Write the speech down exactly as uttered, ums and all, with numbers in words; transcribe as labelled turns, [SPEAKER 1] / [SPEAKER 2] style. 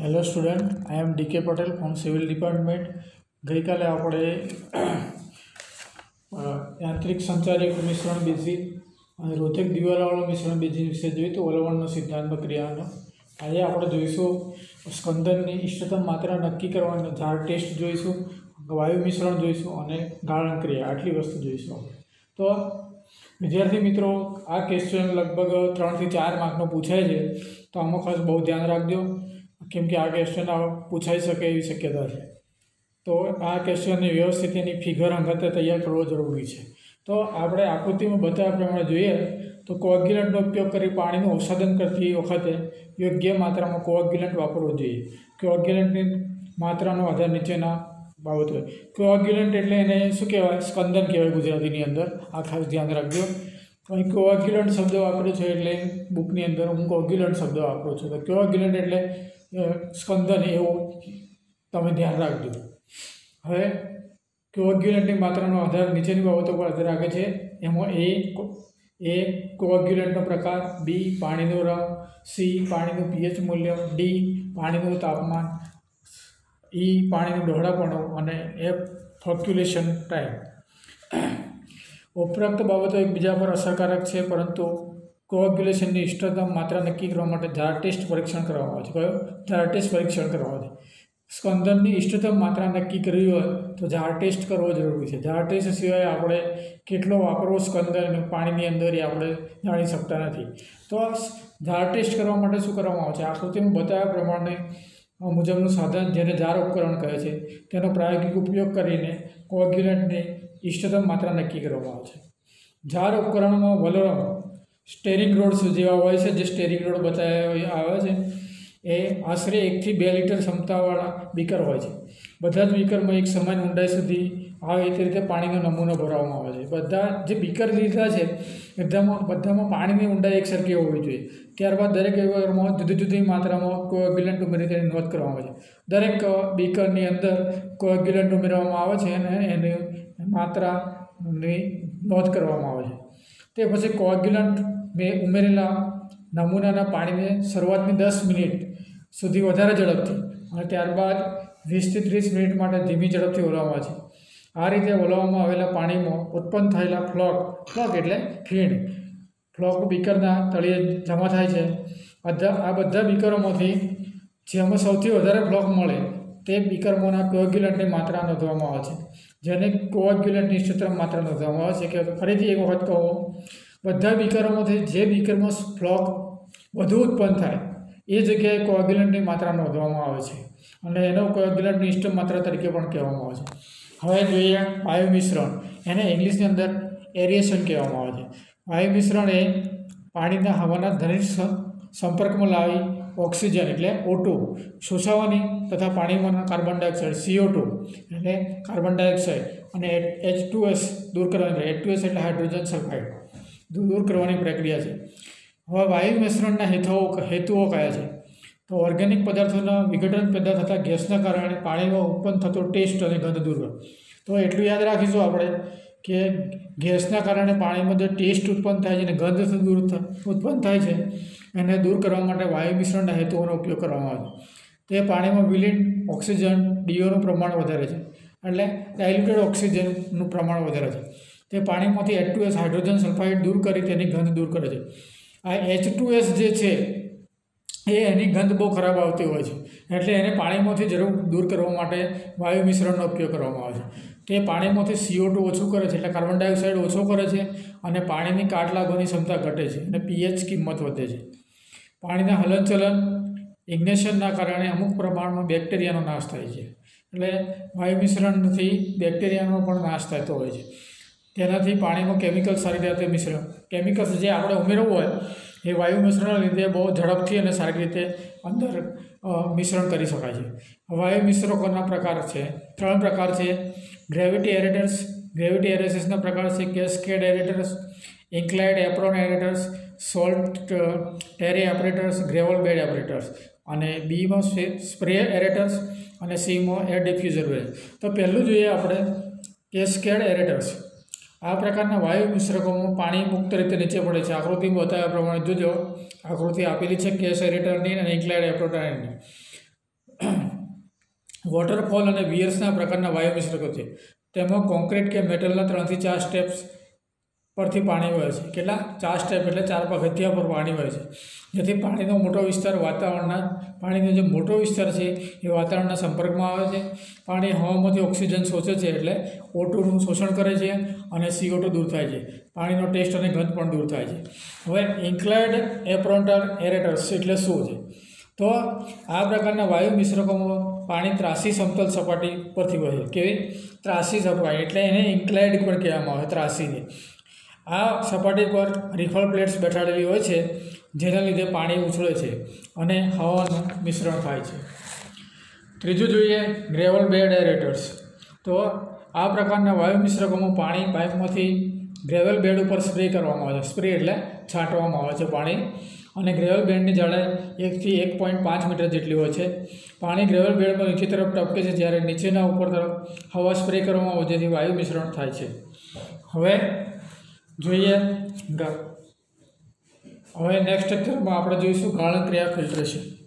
[SPEAKER 1] Hello student, I am D K Patel from civil department. गई काले આપણે યાંત્રિક સંચારક મિશ્રણ બેઝિક અને રોધક દિવાલાવાળું મિશ્રણ બેઝિક વિશે જોયું તો વલવણનો સિદ્ધાંત ક્રિયાનો આજે આપણે જોઈશું સ્કંદનની ઇષ્ટતમ માત્રા નક્કી કરવાનો ઝાડ ટેસ્ટ જોઈશું, વાયુ મિશ્રણ જોઈશું અને ગાળણ ક્રિયા, આટલી વસ્તુ જોઈશું। તો વિદ્યાર્થી મિત્રો, આ ક્વેશ્ચન લગભગ ત્રણથી ચાર માર્કનો પૂછાય છે, તો આમાં ખાસ બહુ ધ્યાન રાખજો કેમ કે આ ક્વેશ્ચન પૂછાઈ શકે એવી શક્યતા છે। તો આ ક્વેશ્ચનની વ્યવસ્થિત એની ફિગર અંગતે તૈયાર કરવો જરૂરી છે। તો આપણે આકૃતિમાં બતાવ્યા પ્રમાણે જોઈએ તો કોએગ્યુલન્ટનો ઉપયોગ કરી પાણીનું અવસાદન કરતી વખતે યોગ્ય માત્રામાં કોએગ્યુલન્ટ વાપરવો જોઈએ। કોએગ્યુલન્ટની માત્રાનો આધાર નીચેના બાબત હોય। કોએગ્યુલન્ટ એટલે એને શું કહેવાય? સ્કંદન કહેવાય ગુજરાતીની અંદર, આ ખાસ ધ્યાન રાખજો। અહીં કોએગ્યુલન્ટ શબ્દ વાપર્યો છે એટલે બુકની અંદર હું કોએગ્યુલન્ટ શબ્દ વાપરું છું, તો કોએગ્યુલન્ટ એટલે સ્કંદન, એવું તમે ધ્યાન રાખજો। હવે કોએગ્યુલન્ટની માત્રાનો આધાર નીચેની બાબતો પર આધાર રાખે છે। એમાં એ એ કોએગ્યુલન્ટનો પ્રકાર, બી પાણીનો રંગ, સી પાણીનું પીએચ મૂલ્ય, ડી પાણીનું તાપમાન, ઈ પાણીનું ડહોળાપણું અને એફ ફર્ક્યુલેશન ટાઈમ। ઉપરોક્ત બાબતો એકબીજા પર અસરકારક છે, પરંતુ કોએગ્યુલેશનની ઇષ્ટતમ માત્રા નક્કી કરવા માટે ઝાડ ટેસ્ટ પરીક્ષણ કરવામાં આવે છે। કયો? ઝાડ ટેસ્ટ પરીક્ષણ કરવા આવે છે। સ્કંદનની ઇષ્ટતમ માત્રા નક્કી કરવી હોય તો ઝાડ ટેસ્ટ કરવો જરૂરી છે। ઝાડ ટેસ્ટ સિવાય આપણે કેટલો વાપરવો સ્કંદન પાણીની અંદર એ આપણે જાણી શકતા નથી। તો ઝાડ ટેસ્ટ કરવા માટે શું કરવામાં આવે છે? આકૃતિમાં બતાવ્યા પ્રમાણે મુજબનું સાધન, જેને ઝાડ ઉપકરણ કહે છે, તેનો પ્રાયોગિક ઉપયોગ કરીને કોએગ્યુલન્ટની ઇષ્ટતમ માત્રા નક્કી કરવામાં આવે છે। ઝાડ ઉપકરણમાં વલણ સ્ટેરિંગ રોડ જેવા હોય છે, જે સ્ટેરિંગ રોડ બતાવ્યા આવે છે એ આશરે એકથી બે લીટર ક્ષમતાવાળા બીકર હોય છે। બધા જ બીકરમાં એક સમાન ઊંડાઈ સુધી આવે તે રીતે પાણીનો નમૂનો ભરવામાં આવે છે। બધા જે બીકર લીધા છે બધામાં બધામાં પાણીની ઊંડાઈ એક સરખી હોવી જોઈએ। ત્યારબાદ દરેક બીકરમાં જુદી જુદી માત્રામાં કોએગ્યુલન્ટ ઉમેરી તેની નોંધ કરવામાં આવે છે। દરેક બીકરની અંદર કોએગ્યુલન્ટ ઉમેરવામાં આવે છે અને એની માત્રાની નોંધ કરવામાં આવે છે। તે પછી કોએગ્યુલન્ટ મેં ઉમેરેલા નમૂનાના પાણીને શરૂઆતની દસ મિનિટ સુધી વધારે ઝડપથી અને ત્યારબાદ વીસથી ત્રીસ મિનિટ માટે ધીમી ઝડપથી વલાવવામાં આવે છે। આ રીતે વલાવવામાં આવેલા પાણીમાં ઉત્પન્ન થયેલા ફ્લોક ફ્લોક એટલે ફીણ ફ્લોક બીકરના તળિયે જમા થાય છે। બધા આ બધા બીકરોમાંથી જેમાં સૌથી વધારે ફ્લોક મળે તે બીકરમાંના કોએગ્યુલન્ટની માત્રા નોંધવામાં આવે છે, જેને કોએગ્યુલન્ટની ઇષ્ટતમ માત્રા નોંધવામાં આવે છે। કે ફરીથી એક વખત કહો, બધા બીકરોમાંથી જે બીકરમાં ફ્લોક વધુ ઉત્પન્ન થાય એ જગ્યાએ કોએગ્યુલન્ટની માત્રા નોંધવામાં આવે છે અને એનો કોએગ્યુલન્ટની ઇષ્ટતમ માત્રા તરીકે પણ કહેવામાં આવે છે। હવે જોઈએ વાયુ મિશ્રણ, એને ઇંગ્લિશની અંદર એરિએશન કહેવામાં આવે છે। વાયુ મિશ્રણ એ પાણીના હવાના ઘનિષ્ઠ સંપર્કમાં લાવી ઓક્સિજન એટલે ઓ ટુ શોષાવાની તથા પાણીમાંના carbon dioxide C O two એટલે કાર્બન ડાયોક્સાઇડ અને એચ ટુ એસ દૂર કરવાની, એચ ટુ એસ એટલે હાઇડ્રોજન સલ્ફાઇડ દૂર કરવાની પ્રક્રિયા છે। હવે વાયુ મિશ્રણના હેતુઓ હેતુઓ કયા છે? તો ઓર્ગેનિક પદાર્થોના વિઘટન પેદા થતા ગેસના કારણે પાણીમાં ઉત્પન્ન થતો ટેસ્ટ અને ગંધ દૂર કરો। તો એટલું યાદ રાખીશું આપણે કે ગેસના કારણે પાણીમાં જે ટેસ્ટ ઉત્પન્ન થાય છે અને ગંધ દૂર ઉત્પન્ન થાય છે એને દૂર કરવા માટે વાયુ મિશ્રણના હેતુઓનો ઉપયોગ કરવામાં આવે છે। તે પાણીમાં વિલીન ઓક્સિજન ડીઓનું પ્રમાણ વધારે છે, એટલે ડાયલ્યુટેડ ઓક્સિજનનું પ્રમાણ વધારે છે। તે પાણીમાંથી H two S hydrogen sulphide દૂર કરી તેની ગંધ દૂર કરે છે। આ એચ ટુ એસ જે છે એ એની ગંધ બહુ ખરાબ આવતી હોય છે, એટલે એને પાણીમાંથી જરૂર દૂર કરવા માટે વાયુ મિશ્રણનો ઉપયોગ કરવામાં આવે છે। તે પાણીમાંથી સી ઓ ટુ ઓછું કરે છે, એટલે કાર્બન ડાયોક્સાઇડ ઓછો કરે છે અને પાણીની કાટ લાગવાની ક્ષમતા ઘટે છે અને પીએચ કિંમત વધે છે। પાણીના હલનચલન ઇગ્નેશનના કારણે અમુક પ્રમાણમાં બેક્ટેરિયાનો નાશ થાય છે, એટલે વાયુ મિશ્રણથી બેક્ટેરિયાનો પણ નાશ થતો હોય છે। તેનાથી પાણીમાં કેમિકલ સારી રીતે મિશ્રણ કેમિકલ્સ જે આપણે ઉમેરવું હોય એ વાયુ મિશ્રણના લીધે બહુ ઝડપથી અને સારી રીતે અંદર મિશ્રણ કરી શકાય છે। વાયુ મિશ્રકોના પ્રકાર છે, ત્રણ પ્રકાર છે: ગ્રેવિટી એરેટર્સ, ગ્રેવિટી એરેસિસના પ્રકાર છે cascade aerators, inclined apron aerators, slat tray aerators, gravel bed aerators, અને બીમાં સ્પ્રે એરેટર્સ અને સીમાં એર ડિફ્યુઝર હોય। તો પહેલું જોઈએ આપણે કેસ્કેડ એરેટર્સ। આ પ્રકારના વાયુ મિશ્રકોમાં પાણી મુક્ત રીતે નીચે પડે છે। આકૃતિમાં બતાવ્યા પ્રમાણે જોજો, આકૃતિ આપેલી છે કેસ એરેટરની અને ઇન્ક્લાઇડ એપરેટરની। વોટરફોલ અને વિયર્સના પ્રકારના વાયુ મિશ્રકો છે. તેમાં કોન્ક્રીટ કે મેટલના ત્રણથી ચાર સ્ટેપ્સ પરથી પાણી વહે છે. કેટલા? ચાર સ્ટેપ એટલે ચાર પગથિયા પર પાણી વહે છે, જેથી પાણીનો મોટો વિસ્તાર વાતાવરણના પાણીનો જે મોટો વિસ્તાર છે એ વાતાવરણના સંપર્કમાં આવે છે. પાણી હવામાંથી ઓક્સિજન શોષે છે એટલે ઓ ટુનું શોષણ કરે છે અને સી ઓ ટુ દૂર થાય છે. પાણીનો ટેસ્ટ અને ગંધ પણ દૂર થાય છે. હવે ઇન્ક્લાઇડ એપ્રોન્ટર એરેટર્સ એટલે શું છે? તો આ પ્રકારના વાયુ મિશ્રકોમાં પાણી ત્રાસી સમતલ સપાટી પરથી વહે છે. કેવી? ત્રાસી સપાટી એટલે એને ઇન્ક્લાઇડ પણ કહેવામાં આવે, ત્રાસીને. આ સપાટી પર રિફલ પ્લેટ્સ બેઠાડેલી હોય છે, જેના લીધે પાણી ઉછળે છે અને હવાનું મિશ્રણ થાય છે. ત્રીજું જોઈએ ગ્રેવલ બેડ એરેટર્સ. તો આ પ્રકારના વાયુ મિશ્રકોમાં પાણી પાઇપમાંથી ગ્રેવલ બેડ ઉપર સ્પ્રે કરવામાં આવે છે. સ્પ્રે એટલે છાંટવામાં આવે છે પાણી, અને ગ્રેવલ બેડની જાડાઈ એકથી એક પોઈન્ટ પાંચ મીટર જેટલી હોય છે. પાણી ગ્રેવલ બેડમાં નીચે તરફ ટપકે છે, જ્યારે નીચેના ઉપર તરફ હવા સ્પ્રે કરવામાં આવે જેથી વાયુ મિશ્રણ થાય છે. હવે જોઈએ હવે નેક્સ્ટ લેક્ચરમાં આપણે જોઈશું ગાળણ ક્રિયા ફિલ્ટ્રેશન.